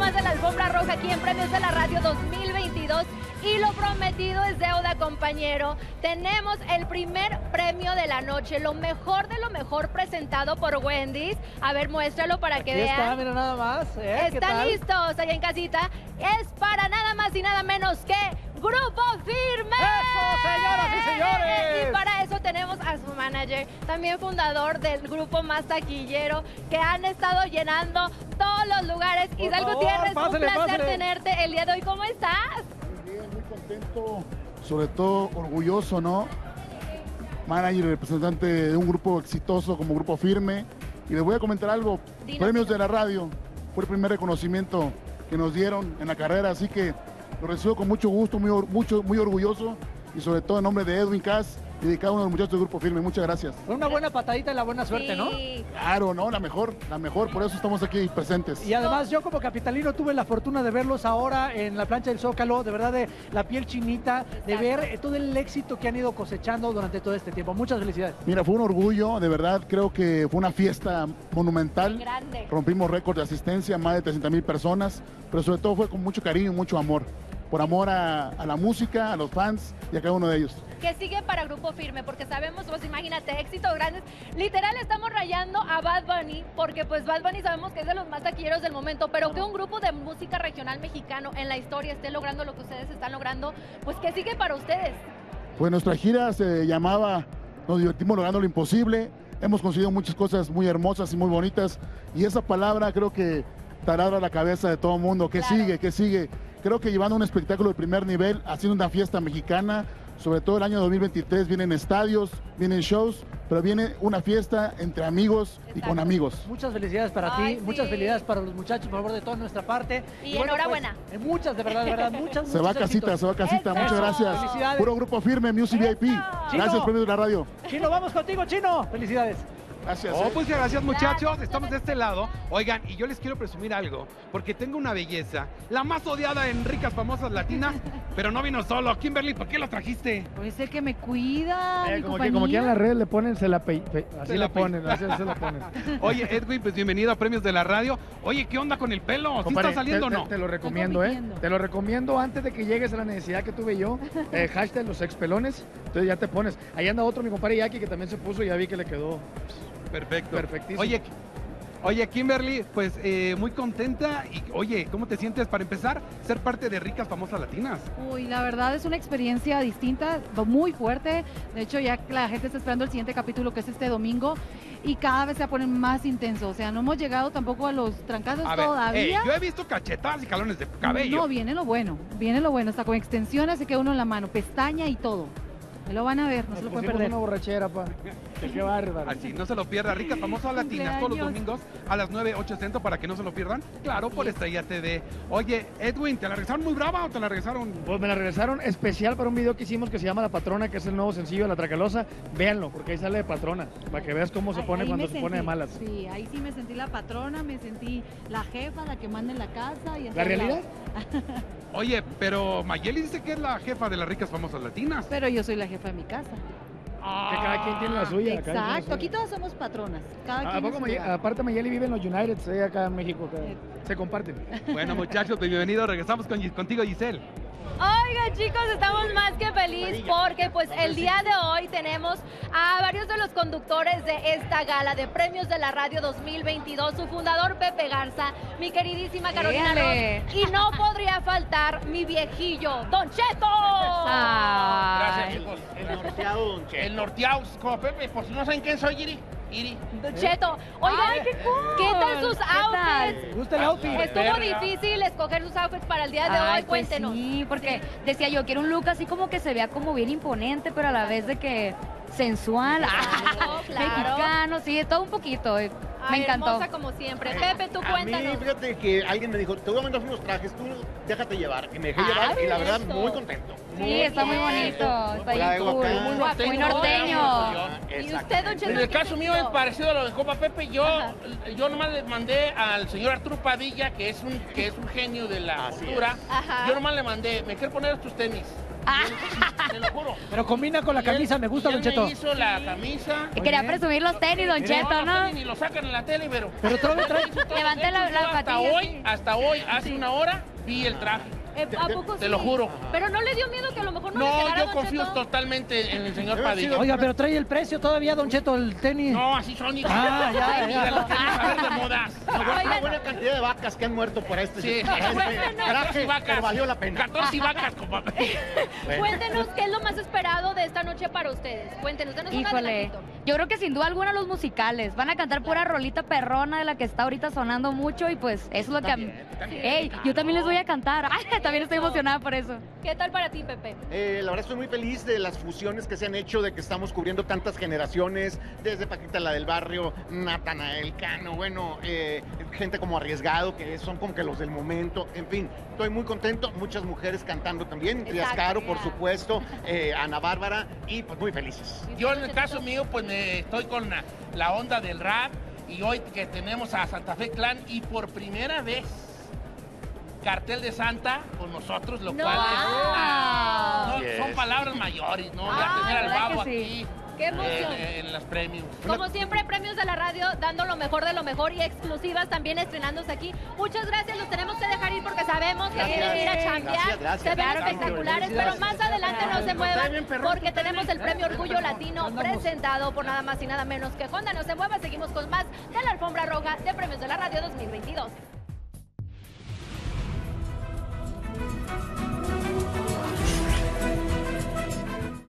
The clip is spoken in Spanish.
más de la alfombra roja aquí en Premios de la Radio 2022. Y lo prometido es deuda, compañero. Tenemos el primer premio de la noche, lo mejor de lo mejor presentado por Wendy's. A ver, muéstralo para que vean. Está, mira nada más. ¿Están listos allá en casita? Es para nada más y nada menos que Grupo Firme. ¡Eso, señoras y señores! Y para eso tenemos a su manager, también fundador del grupo más taquillero, que han estado llenando todos los lugares. Isaac Gutiérrez, un placer tenerte el día de hoy. ¿Cómo estás? Muy contento, sobre todo orgulloso, ¿no? Manager y representante de un grupo exitoso como Grupo Firme. Y les voy a comentar algo. Premios de la Radio fue el primer reconocimiento que nos dieron en la carrera, así que lo recibo con mucho gusto, muy orgulloso, y sobre todo en nombre de Edwin Cass y de cada uno de los muchachos del Grupo Firme. Muchas gracias. Fue una buena patadita y la buena suerte, ¿no? Claro, ¿no? La mejor, por eso estamos aquí presentes. Y además yo como capitalino tuve la fortuna de verlos ahora en la plancha del Zócalo, de verdad, de la piel chinita, de ver todo el éxito que han ido cosechando durante todo este tiempo. Muchas felicidades. Mira, fue un orgullo, de verdad, creo que fue una fiesta monumental. Grande. Rompimos récord de asistencia, más de 300,000 personas, pero sobre todo fue con mucho cariño y mucho amor. Por amor a la música, a los fans y a cada uno de ellos. ¿Qué sigue para Grupo Firme? Porque sabemos, pues imagínate, éxitos grandes. Literal estamos rayando a Bad Bunny, porque pues Bad Bunny sabemos que es de los más taquilleros del momento, pero que un grupo de música regional mexicano en la historia esté logrando lo que ustedes están logrando, pues ¿qué sigue para ustedes? Pues nuestra gira se llamaba Nos divertimos logrando lo imposible. Hemos conseguido muchas cosas muy hermosas y muy bonitas, y esa palabra creo que taladra la cabeza de todo el mundo. ¿Qué sigue? ¿Qué sigue? Creo que llevando un espectáculo de primer nivel, haciendo una fiesta mexicana, sobre todo el año 2023, vienen estadios, vienen shows, pero viene una fiesta entre amigos y con amigos. Muchas felicidades para ti, muchas felicidades para los muchachos, por favor, de toda nuestra parte. Y bueno, enhorabuena. Pues, muchas, de verdad, muchas. Se va a casita, muchas gracias. Felicidades. Puro Grupo Firme, Music VIP. Gracias, Premios de la Radio. Chino, vamos contigo, Chino. Felicidades. Gracias. Oh, pues gracias, muchachos. Estamos de este lado. Oigan, y yo les quiero presumir algo, porque tengo una belleza, la más odiada en ricas famosas latinas, pero no vino solo. Kimberly, ¿por qué lo trajiste? Pues el que me cuida, mi como compañía. que en las redes le ponen, así Se la ponen. Oye, Edwin, pues bienvenido a Premios de la Radio. Oye, ¿qué onda con el pelo? ¿Sí Compadre, está saliendo o no? Te lo recomiendo, Te lo recomiendo antes de que llegues a la necesidad que tuve yo. Hashtag los expelones. Entonces ya te pones. Ahí anda otro, mi compadre Jackie, que también se puso y ya vi que le quedó perfecto. Perfectísimo. Oye, Kimberly, pues muy contenta. Y oye, ¿cómo te sientes para empezar ser parte de Ricas Famosas Latinas? Uy, la verdad es una experiencia distinta, muy fuerte. De hecho, ya la gente está esperando el siguiente capítulo, que es este domingo, y cada vez se ponen más intenso. O sea, no hemos llegado tampoco a los trancazos todavía. Yo he visto cachetadas y jalones de cabello. No, viene lo bueno, hasta con extensiones se queda uno en la mano, pestaña y todo. Ahí lo van a ver, no se lo pueden perder. Una borrachera, pa. Qué bárbaro. Así, no se lo pierda. Ricas Famosas Latinas, todos los domingos a las 9, 8 centro, para que no se lo pierdan. Claro, por Estrella TV. Oye, Edwin, ¿te la regresaron muy brava o te la regresaron? Pues me la regresaron especial para un video que hicimos que se llama La Patrona, que es el nuevo sencillo de La Tracalosa. Véanlo, porque ahí sale de patrona, para que veas cómo se pone cuando se pone de malas. Sí, ahí sí me sentí la patrona, me sentí la jefa, la que manda en la casa. Y ¿La realidad? Oye, pero Mayeli dice que es la jefa de las Ricas Famosas Latinas. Pero yo soy la jefa de mi casa. Que cada quien tiene la suya. Exacto, aquí todos somos patronas. Cada quien aparte Mayeli vive en los United, acá en México, se comparten. Bueno, muchachos, bienvenidos. Regresamos contigo, Giselle. Oigan, chicos, estamos más que felices porque pues el día de hoy tenemos a varios de los conductores de esta gala de Premios de la Radio 2022, su fundador Pepe Garza, mi queridísima Carolina Ross, y no podría faltar mi viejillo, Don Cheto. Gracias, chicos. El norteado, Don Cheto. El norteado, como Pepe, por si no saben quién soy, Iri. Don Cheto, oigan, ¿qué tal sus outfits? ¿Te gusta el outfit? Estuvo difícil escoger sus outfits para el día de hoy, pues cuéntenos. Sí, porque decía yo, quiero un look así como que se vea como bien imponente, pero a la vez de que sensual, mexicano, sí, todo un poquito. Me encantó. Hermosa como siempre. Pepe, tú cuéntanos. A mí, fíjate que alguien me dijo, te voy a mandar unos trajes, tú déjate llevar. Y me dejé llevar y la verdad, muy contento. Sí, está muy bonito. Está ahí cool. Muy norteño. ¿Y usted, Don Cheto? En el caso mío es parecido a lo de Copa Pepe. Yo nomás le mandé al señor Arturo Padilla, que es un genio de la cultura. Yo nomás le mandé, me quiero poner estos tenis. Te lo juro. Pero combina con la camisa, me gusta, y él Don Cheto. me hizo la camisa. Quería presumir los tenis, Don Cheto, ¿no? Ni lo sacan en la tele, pero... Pero trae... Levanté la patilla. Hasta hoy, hace una hora, vi el traje. ¿A poco Te sí? lo juro. Pero no le dio miedo que a lo mejor no le No, quedara, yo Don confío Cheto. totalmente en el señor Padilla. Oiga, pero trae el precio todavía, Don Cheto, el tenis. No, así son, hija. Ya. De los que no saber de modas. Una buena cantidad de vacas que han muerto por este Sí. traje, pero valió la pena. 14 vacas, compa. Cuéntenos qué es lo más esperado de esta noche para ustedes. Cuéntenos, denos un Híjole, adelantito. yo creo que sin duda alguna los musicales. Van a cantar pura rolita perrona de la que está ahorita sonando mucho y pues eso es lo que... Ey, yo también les voy a cantar. Ay, también estoy emocionada por eso. ¿Qué tal para ti, Pepe? La verdad estoy muy feliz de las fusiones que se han hecho, de que estamos cubriendo tantas generaciones, desde Paquita la del Barrio, Natanael Cano, bueno, gente como Arriesgado, que son como que los del momento, en fin, estoy muy contento, muchas mujeres cantando también, Trias Caro, por supuesto, Ana Bárbara, y pues muy felices. Yo en el caso mío, pues estoy con la onda del rap, y hoy que tenemos a Santa Fe Clan, y por primera vez, Cartel de Santa con nosotros, lo cual son palabras mayores, ¿no? Ya tener al Babo aquí Qué emoción. en los premios. Como siempre, premios de la radio, dando lo mejor de lo mejor y exclusivas también estrenándose aquí. Muchas gracias, los tenemos que dejar ir porque sabemos que quieren ir a chambear. Se ven espectaculares, pero más adelante no se muevan porque tenemos el premio Orgullo Latino presentado por nada más y nada menos que Honda. No se mueva, seguimos con más de la Alfombra Roja de Premios de la Radio 2022.